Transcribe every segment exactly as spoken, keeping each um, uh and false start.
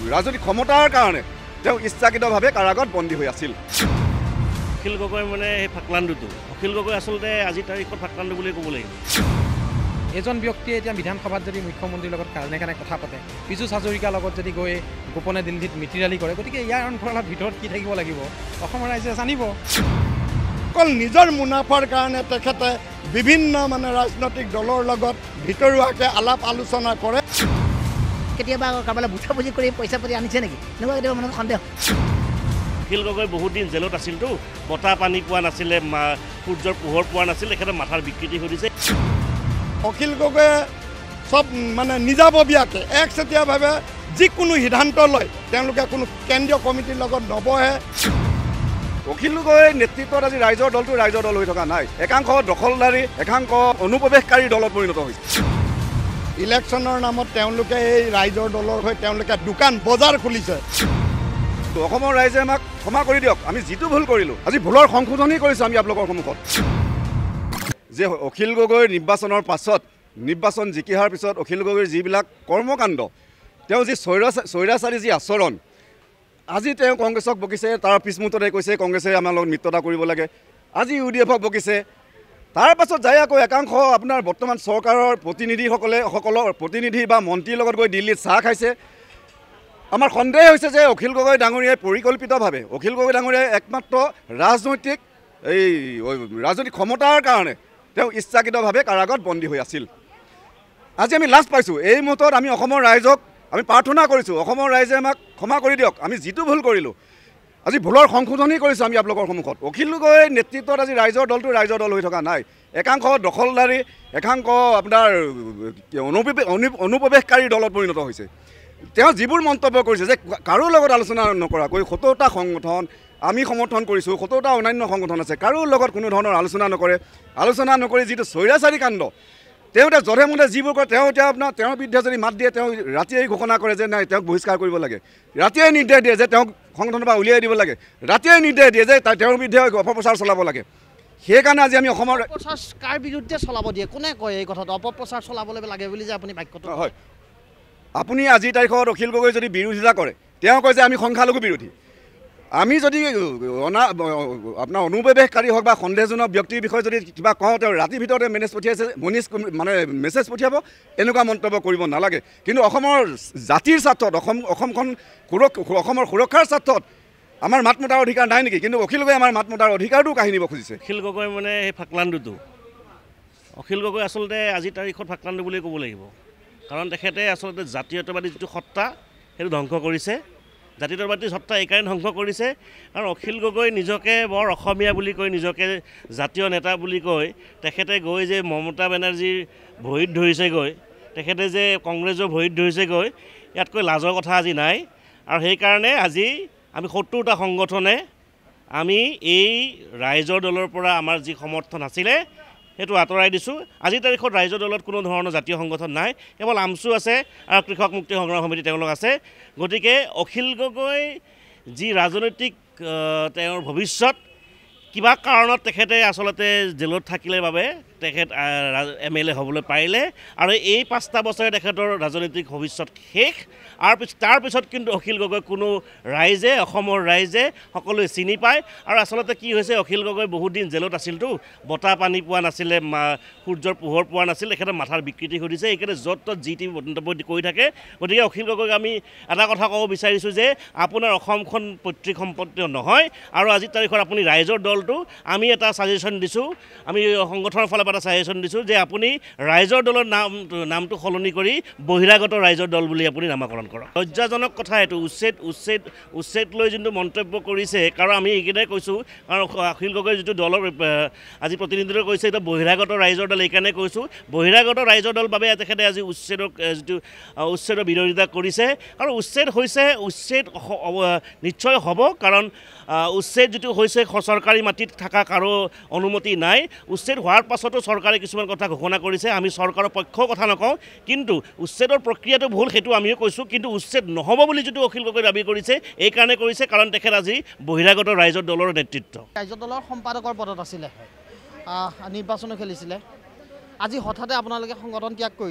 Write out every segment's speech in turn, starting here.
ৰাজনৈতিক ক্ষমতাৰ কাৰণে তেওঁ ইচ্ছাকৃতভাৱে কাৰাগাৰত বন্দী হৈ আছিল। অখিল গগৈ মানে সেই ফাকলাণ্ডুটো অখিল গগৈ আচলতে আজিৰ তাৰিখত ফাকলাণ্ডু বুলি ক'ব লাগিব। এজন ব্যক্তিয়ে এতিয়া বিধানসভাত যদি মুখ্যমন্ত্ৰীৰ লগত কানে কানে কথা পাতে, পীযুষ হাজৰিকাৰ লগত যদি গৈ গোপনে দিল্লীত মিতি ৰালি কৰে, গতিকে ইয়াৰ অন্তৰালত ভিতৰত কি থাকিব লাগিব অসমৰ ৰাইজে জানিব। অকল নিজৰ মুনাফাৰ কাৰণে তেখেতে বিভিন্ন মানে ৰাজনৈতিক দলৰ লগত ভিতৰুৱাকৈ আলাপ আলোচনা কৰে। কেতিয়াবা কাৰোবালৈ বুঝাবুজি কৰি পইচা পাতি আনিছে নেকি, এনেকুৱা কেতিয়াবা মনত সন্দেহ। অখিল গগৈ বহুত দিন জেলত আছিলতো, বতাহ পানী পোৱা নাছিলে, সূৰ্যৰ পোহৰ পোৱা নাছিলে, তেখেতে মাথাৰ বিকৃতি ঘটিছে। অখিল গগৈয়ে চব মানে নিজাববীয়াকৈ একচেটিয়াভাৱে যিকোনো সিদ্ধান্ত লয়, তেওঁলোকে কোনো কেন্দ্ৰীয় কমিটিৰ লগত নবহে। অখিল গগৈ নেতৃত্বত আজি ৰাইজৰ দলটো ৰাইজৰ দল হৈ থকা নাই, একাংশ দখলদাৰী একাংশ অনুপ্ৰৱেশকাৰী দলত পৰিণত হৈছে। ইলেকশ্যনৰ নামত তেওঁলোকে এই ৰাইজৰ দলৰ হৈ তেওঁলোকে দোকান বজাৰ খুলিছে। অসমৰ ৰাইজে আমাক ক্ষমা কৰি দিয়ক, আমি যিটো ভুল কৰিলোঁ আজি ভুলৰ সংশোধনী কৰিছোঁ আমি আপোনালোকৰ সন্মুখত। যে অখিল গগৈৰ নিৰ্বাচনৰ পাছত নিৰ্বাচন জিকি অহাৰ পিছত অখিল গগৈৰ যিবিলাক কৰ্মকাণ্ড, তেওঁ যি স্বৈৰা স্বৈৰাচাৰী যি আচৰণ, আজি তেওঁ কংগ্ৰেছক বকিছে, তাৰ পিছমুহূৰ্ততে কৈছে কংগ্ৰেছে আমাৰ লগত মিত্ৰতা কৰিব লাগে, আজি ইউ ডি এফক বকিছে। তাৰ পাছত যাই আকৌ একাংশ আপোনাৰ বৰ্তমান চৰকাৰৰ প্ৰতিনিধিসকলে সকলৰ প্ৰতিনিধি বা মন্ত্ৰীৰ লগত গৈ দিল্লীত চাহ খাইছে। আমাৰ সন্দেহ হৈছে যে অখিল গগৈ ডাঙৰীয়াই পৰিকল্পিতভাৱে অখিল গগৈ ডাঙৰীয়াই একমাত্ৰ ৰাজনৈতিক এই ৰাজনৈতিক ক্ষমতাৰ কাৰণে তেওঁ ইচ্ছাকৃতভাৱে কাৰাগাৰত বন্দী হৈ আছিল। আজি আমি লাজ পাইছোঁ। এই মুহূৰ্তত আমি অসমৰ ৰাইজক আমি প্ৰাৰ্থনা কৰিছোঁ, অসমৰ ৰাইজে আমাক ক্ষমা কৰি দিয়ক, আমি যিটো ভুল কৰিলোঁ আজি ভুলৰ সংশোধনী কৰিছোঁ আমি আপোনালোকৰ সন্মুখত। অখিল গগৈ নেতৃত্বত আজি ৰাইজৰ দলটো ৰাইজৰ দল হৈ থকা নাই, একাংশ দখলদাৰী একাংশ আপোনাৰ অনুপ্ৰৱেশকাৰী দলত পৰিণত হৈছে। তেওঁ যিবোৰ মন্তব্য কৰিছে যে কাৰো লগত আলোচনা নকৰাকৈ সত্তৰটা সংগঠন আমি সমৰ্থন কৰিছোঁ, সত্তৰটা অন্যান্য সংগঠন আছে, কাৰো লগত কোনো ধৰণৰ আলোচনা নকৰে, আলোচনা নকৰি যিটো স্বৈৰাচাৰী কাণ্ড তেওঁ এতিয়া যধে মধে যিবোৰ কৰে, তেওঁ এতিয়া আপোনাৰ তেওঁৰ বিৰুদ্ধে যদি মাত দিয়ে তেওঁ ৰাতিয়েই ঘোষণা কৰে যে নাই তেওঁক বহিষ্কাৰ কৰিব লাগে, ৰাতিয়েই নিৰ্দেশ দিয়ে যে তেওঁক সংগঠনৰ পৰা উলিয়াই দিব লাগে, ৰাতিয়েই নিৰ্দেশ দিয়ে যে তেওঁৰ বিৰুদ্ধে অপপ্ৰচাৰ চলাব লাগে। সেইকাৰণে আজি আমি অসমৰ অপপ্ৰচাৰ কাৰ বিৰুদ্ধে চলাব দিয়ে, কোনে কয় এই কথাটো অপপ্ৰচাৰ চলাবলৈ লাগে বুলি যে আপুনি বাক্যটো হয়? আপুনি আজিৰ তাৰিখত অখিল গগৈ যদি বিৰোধিতা কৰে, তেওঁ কয় যে আমি সংখ্যালঘু বিৰোধী। আমি যদি অনা আপোনাৰ অনুপ্ৰৱেশকাৰী হওক বা সন্দেহজনক ব্যক্তিৰ বিষয়ে যদি কিবা কওঁ, তেওঁ ৰাতিৰ ভিতৰতে মেনেজ পঠিয়াইছে, মনিজ মানে মেছেজ পঠিয়াব, এনেকুৱা মন্তব্য কৰিব নালাগে। কিন্তু অসমৰ জাতিৰ স্বাৰ্থত অসম অসমখন সুৰক্ষা অসমৰ সুৰক্ষাৰ স্বাৰ্থত আমাৰ মাত মতাৰ অধিকাৰ নাই নেকি? কিন্তু অখিল গগৈ আমাৰ মাত মতাৰ অধিকাৰটো কাঢ়ি নিব খুজিছে। অখিল গগৈ মানে সেই ফাকলাণ্ডুটো অখিল গগৈ আচলতে আজিৰ তাৰিখত ফাকলাণ্ডু বুলি ক'ব লাগিব। কাৰণ তেখেতে আচলতে জাতীয়তাবাদী যিটো সত্তা সেইটো ধ্বংস কৰিছে। জাতীয়তাবাদী সত্তা এইকাৰণে ধ্বংস কৰিছে কাৰণ অখিল গগৈ নিজকে বৰ অসমীয়া বুলি কৈ, নিজকে জাতীয় নেতা বুলি কৈ তেখেতে গৈ যে মমতা বেনাৰ্জীৰ ভৰিত ধৰিছেগৈ, তেখেতে যে কংগ্ৰেছৰ ভৰিত ধৰিছেগৈ, ইয়াতকৈ লাজৰ কথা আজি নাই। আৰু সেইকাৰণে আজি আমি সত্তৰটা সংগঠনে আমি এই ৰাইজৰ দলৰ পৰা আমাৰ যি সমৰ্থন আছিলে সেইটো আঁতৰাই দিছোঁ। আজিৰ তাৰিখত ৰাইজৰ দলত কোনো ধৰণৰ জাতীয় সংগঠন নাই, কেৱল আমচু আছে আৰু কৃষক মুক্তি সংগ্ৰাম সমিতি তেওঁলোক আছে। গতিকে অখিল গগৈ যি ৰাজনৈতিক তেওঁৰ ভৱিষ্যত, কিবা কাৰণত তেখেতে আচলতে জেলত থাকিলে বাবে তেখেত এম এল এ হ'বলৈ পাৰিলে আৰু এই পাঁচটা বছৰে তেখেতৰ ৰাজনৈতিক ভৱিষ্যত শেষ। আৰু পিছ তাৰপিছত কিন্তু অখিল গগৈ কোনো ৰাইজে অসমৰ ৰাইজে সকলোৱে চিনি পায়। আৰু আচলতে কি হৈছে, অখিল গগৈ বহুত দিন জেলত আছিলতো, বতাহ পানী পোৱা নাছিলে, সূৰ্যৰ পোহৰ পোৱা নাছিলে, তেখেতে মাথাৰ বিকৃতি ঘটিছে। সেইকাৰণে য'ত ত'ত যি টি মন্তব্য কৰি থাকে। গতিকে অখিল গগৈক আমি এটা কথা ক'ব বিচাৰিছোঁ যে আপোনাৰ অসমখন পৈতৃক সম্পত্তি নহয়। আৰু আজিৰ তাৰিখত আপুনি ৰাইজৰ দলটো আমি এটা ছাজেশ্যন দিছোঁ, আমি সংগঠনৰ ফালৰ পৰা এটা ছাজেশ্যন দিছোঁ যে আপুনি ৰাইজৰ দলৰ নাম নামটো সলনি কৰি বহিৰাগত ৰাইজৰ দল বুলি আপুনি নামাকৰণ কৰক। লজ্জাজনক কথা এইটো। উচ্ছেদ উচ্ছেদ উচ্ছেদ লৈ যোনটো মন্তব্য কৰিছে, কাৰণ আমি এইকেইটাই কৈছোঁ, কাৰণ অখিল গগৈৰ যিটো দলৰ আজি প্ৰতিনিধিত্ব কৰিছে এইটো বহিৰাগত ৰাইজৰ দল, এইকাৰণে কৈছোঁ বহিৰাগত ৰাইজৰ দল বাবে তেখেতে আজি উচ্ছেদক যিটো উচ্ছেদৰ বিৰোধিতা কৰিছে। আৰু উচ্ছেদ হৈছে, উচ্ছেদ নিশ্চয় হ'ব, কাৰণ উচ্ছেদ যিটো হৈছে চৰকাৰী মাটিত থকা কাৰো অনুমতি নাই। উচ্ছেদ হোৱাৰ পাছতো চৰকাৰে কিছুমান কথা ঘোষণা কৰিছে, আমি চৰকাৰৰ পক্ষৰ কথা নকওঁ, কিন্তু উচ্ছেদৰ প্ৰক্ৰিয়াটো ভুল সেইটো আমিও কৈছোঁ। কিন্তু উচ্ছেদ নহ'ব বুলি যিটো অখিল গগৈ দাবী কৰিছে এইকাৰণে কৰিছে কাৰণ তেখেত আজি বহিৰাগত ৰাইজৰ দলৰ নেতৃত্ব। ৰাইজৰ দলৰ সম্পাদকৰ পদত আছিলে, নিৰ্বাচনো খেলিছিলে, আজি হঠাতে আপোনালোকে সংগঠন ত্যাগ কৰিলে,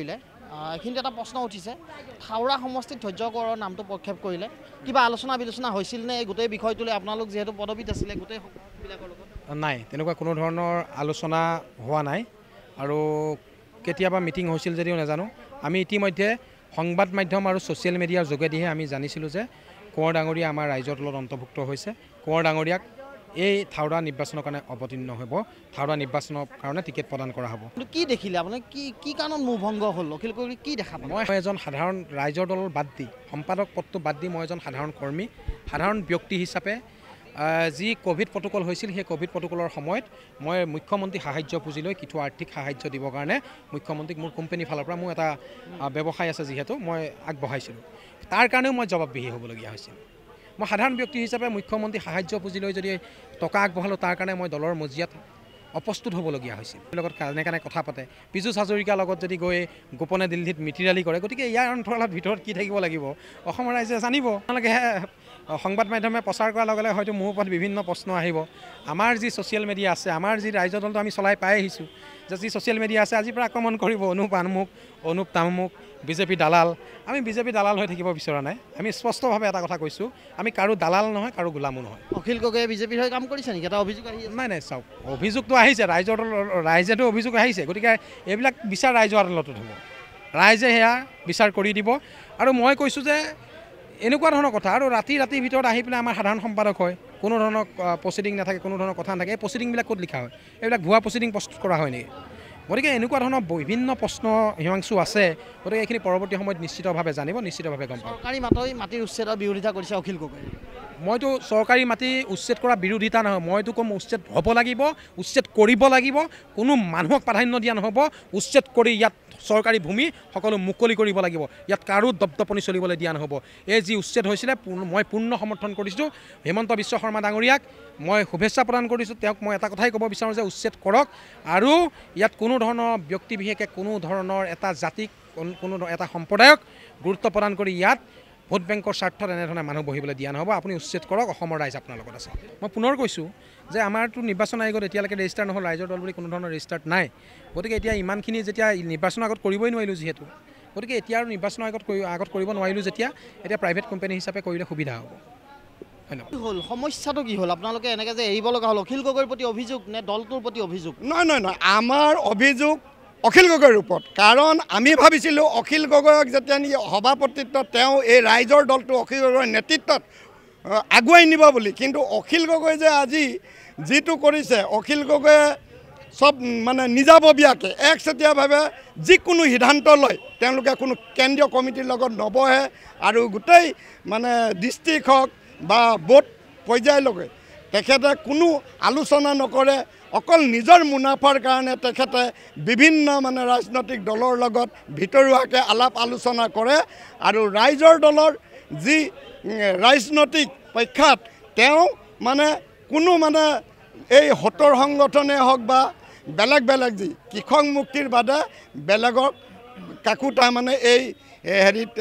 এইখিনিতে এটা প্ৰশ্ন উঠিছে, থাওৰা সমষ্টিত ধৈৰ্য কোঁৱৰৰ নামটো প্ৰক্ষেপ কৰিলে কিবা আলোচনা বিলোচনা হৈছিল নে? এই গোটেই বিষয়টোলৈ আপোনালোক যিহেতু পদবীত আছিলে গোটেইবিলাকৰ লগত নাই, তেনেকুৱা কোনো ধৰণৰ আলোচনা হোৱা নাই আৰু কেতিয়াবা মিটিং হৈছিল যদিও নাজানো। আমি ইতিমধ্যে সংবাদ মাধ্যম আৰু ছ'চিয়েল মিডিয়াৰ যোগেদিহে আমি জানিছিলোঁ যে কোঁৱৰ ডাঙৰীয়া আমাৰ ৰাইজৰ দলত অন্তৰ্ভুক্ত হৈছে। কোঁৱৰ ডাঙৰীয়াক এই থাওৰা নিৰ্বাচনৰ কাৰণে অৱতীৰ্ণ হ'ব, থাওৰা নিৰ্বাচনৰ কাৰণে টিকেট প্ৰদান কৰা হ'ব। কিন্তু কি দেখিলে আপুনি? কি কি কাৰণত মোহভংগ হ'ল? অখিল গগৈ কি দেখা পালে? মই এজন সাধাৰণ ৰাইজৰ দলৰ বাদ দি, সম্পাদক পদটো বাদ দি মই এজন সাধাৰণ কৰ্মী, সাধাৰণ ব্যক্তি হিচাপে যি ক'ভিড প্ৰট'কল হৈছিল সেই ক'ভিড প্ৰট'কলৰ সময়ত মই মুখ্যমন্ত্ৰী সাহায্য পুঁজি লৈ কিছু আৰ্থিক সাহায্য দিবৰ কাৰণে মুখ্যমন্ত্ৰীক মোৰ কোম্পানীৰ ফালৰ পৰা মোৰ এটা ব্যৱসায় আছে যিহেতু মই আগবঢ়াইছিলোঁ, তাৰ কাৰণেও মই জবাবদিহি হ'বলগীয়া হৈছিল। মই সাধাৰণ ব্যক্তি হিচাপে মুখ্যমন্ত্ৰী সাহায্য পুঁজি লৈ যদি টকা আগবঢ়ালোঁ তাৰ কাৰণে মই দলৰ মজিয়াত অপ্ৰস্তুত হ'বলগীয়া হৈছিল। লগত কানে কানে কথা পাতে, পীযুষ হাজৰিকাৰ লগত যদি গৈ গোপনে দিল্লীত মিতিৰালি কৰে, গতিকে ইয়াৰ অন্তৰালত ভিতৰত কি থাকিব লাগিব অসমৰ ৰাইজে জানিব। আপোনালোকে সংবাদ মাধ্যমে প্ৰচাৰ কৰাৰ লগে লগে হয়তো মোৰ ওপৰত বিভিন্ন প্ৰশ্ন আহিব। আমাৰ যি ছ'চিয়েল মিডিয়া আছে, আমাৰ যি ৰাইজৰ দলটো আমি চলাই পাই আহিছোঁ, যে যি ছ'চিয়েল মিডিয়া আছে আজিৰ পৰা আক্ৰমণ কৰিব অনুপ আমুক অনুপ তামুক বিজেপি দালাল। আমি বিজেপি দালাল হৈ থাকিব বিচৰা নাই। আমি স্পষ্টভাৱে এটা কথা কৈছোঁ, আমি কাৰো দালাল নহয়, কাৰো গোলামো নহয়। অখিল গগৈয়ে বিজেপিৰ হৈ কাম কৰিছে নেকি? এটা অভিযোগ আহি আছে। নাই নাই, চাওক, অভিযোগটো আহিছে, ৰাইজৰ দল ৰাইজেতো অভিযোগ আহিছে, গতিকে এইবিলাক বিচাৰ ৰাইজৰ আদালতত হ'ব, ৰাইজে সেয়া বিচাৰ কৰি দিব। আৰু মই কৈছোঁ যে এনেকুৱা ধৰণৰ কথা, আৰু ৰাতি ৰাতিৰ ভিতৰত আহি পেলাই আমাৰ সাধাৰণ সম্পাদক হয়, কোনো ধৰণৰ প্ৰচিডিং নাথাকে, কোনো ধৰণৰ কথা নাথাকে। এই প্ৰচিডিংবিলাক ক'ত লিখা হয়? এইবিলাক ভুৱা প্ৰচিডিং প্ৰস্তুত কৰা হয় নেকি? গতিকে এনেকুৱা ধৰণৰ বিভিন্ন প্ৰশ্ন হিমাংশু আছে, গতিকে এইখিনি পৰৱৰ্তী সময়ত নিশ্চিতভাৱে জানিব, নিশ্চিতভাৱে গম পাব। চৰকাৰী মাটি মাটিৰ উচ্ছেদৰ বিৰোধিতা কৰিছে অখিল গগৈ। মইতো চৰকাৰী মাটি উচ্ছেদ কৰা বিৰোধিতা নহয়, মইতো ক'ম উচ্ছেদ হ'ব লাগিব, উচ্ছেদ কৰিব লাগিব, কোনো মানুহক প্ৰাধান্য দিয়া নহ'ব। উচ্ছেদ কৰি ইয়াত চৰকাৰী ভূমি সকলো মুকলি কৰিব লাগিব, ইয়াত কাৰো দপদপনি চলিবলৈ দিয়া নহ'ব। এই যি উচ্ছেদ হৈছিলে মই পূৰ্ণ সমৰ্থন কৰিছোঁ। হিমন্ত বিশ্ব শৰ্মা ডাঙৰীয়াক মই শুভেচ্ছা প্ৰদান কৰিছোঁ। তেওঁক মই এটা কথাই ক'ব বিচাৰোঁ যে উচ্ছেদ কৰক, আৰু ইয়াত কোনো ধৰণৰ ব্যক্তি বিশেষে কোনো ধৰণৰ এটা জাতিক কোনো এটা সম্প্ৰদায়ক গুৰুত্ব প্ৰদান কৰি ইয়াত ভোট বেংকৰ স্বাৰ্থত এনেধৰণে মানুহ বহিবলৈ দিয়া নহ'ব। আপুনি উচ্ছেদ কৰক, অসমৰ ৰাইজ আপোনাৰ লগত আছে। মই পুনৰ কৈছোঁ যে আমাৰতো নিৰ্বাচন আয়োগত এতিয়ালৈকে ৰেজিষ্টাৰ নহ'ল, ৰাইজৰ দল বুলি কোনো ধৰণৰ ৰেজিষ্টাৰ্ড নাই। গতিকে এতিয়া ইমানখিনি যেতিয়া নিৰ্বাচনৰ আগত কৰিবই নোৱাৰিলোঁ যিহেতু, গতিকে এতিয়া আৰু নিৰ্বাচনৰ আগত কৰি আগত কৰিব নোৱাৰিলোঁ যেতিয়া, এতিয়া প্ৰাইভেট কোম্পানী হিচাপে কৰিলে সুবিধা হ'ব। কি হ'ল সমস্যাটো? কি হ'ল আপোনালোকে এনেকৈ যে এৰিব লগা হ'ল? অখিল গগৈৰ প্ৰতি অভিযোগ নে দলটোৰ প্ৰতি অভিযোগ? নহয় নহয় নহয়, আমাৰ অভিযোগ অখিল গগৈৰ ওপৰত। কাৰণ আমি ভাবিছিলোঁ অখিল গগৈক যেতিয়া নেকি সভাপতিত্বত তেওঁ এই ৰাইজৰ দলটো অখিল গগৈৰ নেতৃত্বত আগুৱাই নিব বুলি, কিন্তু অখিল গগৈ যে আজি যিটো কৰিছে, অখিল গগৈয়ে চব মানে নিজাববীয়াকৈ একচেটিয়াভাৱে যিকোনো সিদ্ধান্ত লয়, তেওঁলোকে কোনো কেন্দ্ৰীয় কমিটিৰ লগত নবহে, আৰু গোটেই মানে ডিষ্ট্ৰিক্ট হওক বা বোৰ্ড পৰ্যায়লৈকে তেখেতে কোনো আলোচনা নকৰে। অকল নিজৰ মুনাফাৰ কাৰণে তেখেতে বিভিন্ন মানে ৰাজনৈতিক দলৰ লগত ভিতৰুৱাকৈ আলাপ আলোচনা কৰে, আৰু ৰাইজৰ দলৰ যি ৰাজনৈতিক পক্ষত তেওঁ মানে কোনো মানে এই হতৰ সংগঠনে হওক বা বেলেগ বেলেগ যি কৃষক মুক্তিৰ বাদে বেলেগক কাকো তাৰমানে এই হেৰিত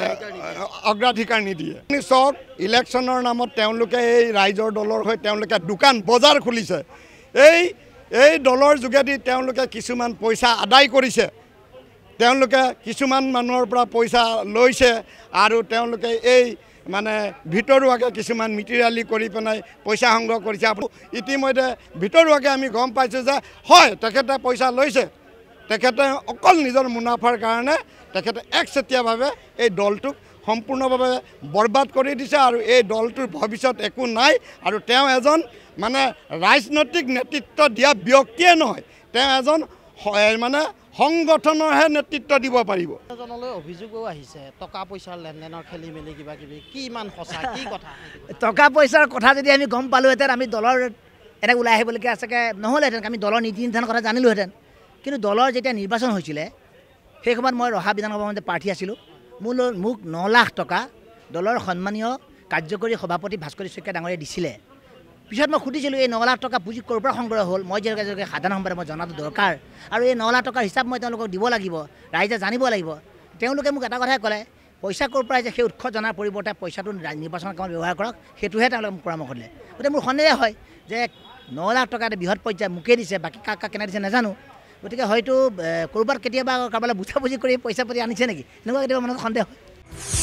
অগ্ৰাধিকাৰ নিদিয়ে। চাওক, ইলেকশ্যনৰ নামত তেওঁলোকে এই ৰাইজৰ দলৰ হৈ তেওঁলোকে দোকান বজাৰ খুলিছে। এই এই দলৰ যোগেদি তেওঁলোকে কিছুমান পইচা আদায় কৰিছে, তেওঁলোকে কিছুমান মানুহৰ পৰা পইচা লৈছে, আৰু তেওঁলোকে এই মানে ভিতৰুৱাকৈ কিছুমান মিতিৰালি কৰি পেলাই পইচা সংগ্ৰহ কৰিছে। ইতিমধ্যে ভিতৰুৱাকৈ আমি গম পাইছোঁ যে হয় তেখেতে পইচা লৈছে, তেখেতে অকল নিজৰ মুনাফাৰ কাৰণে তেখেতে একচেটিয়াভাৱে এই দলটোক সম্পূৰ্ণভাৱে বৰবাদ কৰি দিছে, আৰু এই দলটোৰ ভৱিষ্যত একো নাই। আৰু তেওঁ এজন মানে ৰাজনৈতিক নেতৃত্ব দিয়া ব্যক্তিয়ে নহয়, তেওঁ এজন মানে সংগঠনৰহে নেতৃত্ব দিব পাৰিব। এজনলৈ অভিযোগো আহিছে টকা পইচাৰ লেনদেনৰ খেলি মেলি কিবা কিবি, কি ইমান সঁচা কি কথা? টকা পইচাৰ কথা যদি আমি গম পালোহেঁতেন, আমি দলৰ এনেকৈ ওলাই আহিবলগীয়া আছেগৈ নহ'লেহেঁতেন, আমি দলৰ নীতি নিৰ্ধাৰণৰ কথা জানিলোহেঁতেন। কিন্তু দলৰ যেতিয়া নিৰ্বাচন হৈছিলে সেই সময়ত মই ৰহা বিধানসভা মন্ত্ৰী প্ৰাৰ্থী আছিলোঁ। মোৰ মোক ন লাখ টকা দলৰ সন্মানীয় কাৰ্যকৰী সভাপতি ভাস্কৰী শইকীয়া ডাঙৰীয়াই দিছিলে। পিছত মই সুধিছিলোঁ এই ন লাখ টকা পুঁজি ক'ৰ পৰা সংগ্ৰহ হ'ল। মই যিহেতু এগৰাকী সাধাৰণ সম্পাদক, মই জনাটো দৰকাৰ, আৰু এই ন লাখ টকাৰ হিচাপ মই তেওঁলোকক দিব লাগিব, ৰাইজে জানিব লাগিব। তেওঁলোকে মোক এটা কথাই ক'লে, পইচা ক'ৰ পৰা আহিছে সেই উৎস জনাৰ পৰিৱৰ্তে পইচাটো নিৰ্বাচনৰ কামত ব্যৱহাৰ কৰক, সেইটোহে তেওঁলোকে মোক পৰামৰ্শ দিলে। গতিকে মোৰ সন্দেহ হয় যে ন লাখ টকা এটা বৃহৎ পৰ্যায় মোকে দিছে, বাকী কাক কাক কেনে দিছে নাজানো। গতিকে হয়তো ক'ৰবাত কেতিয়াবা কাৰোবালৈ বুজাবুজি কৰি পইচা পাতি আনিছে নেকি এনেকুৱা কেতিয়াবা মনত সন্দেহ হয়।